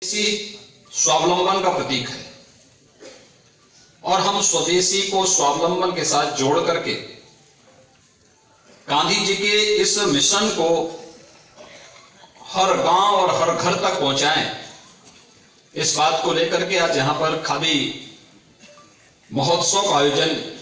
स्वावलंबन का प्रतीक है और हम स्वदेशी को स्वावलंबन के साथ जोड़ करके गांधी जी के इस मिशन को हर गांव और हर घर तक पहुंचाएं, इस बात को लेकर के आज यहां पर खादी महोत्सव का आयोजन